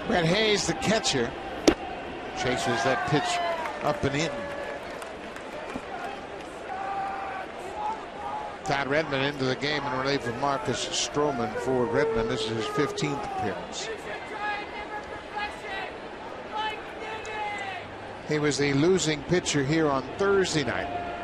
Brett Hayes, the catcher, chases that pitch up and in. Todd Redmond into the game in relief of Marcus Stroman for Redmond. This is his 15th appearance. He was the losing pitcher here on Thursday night.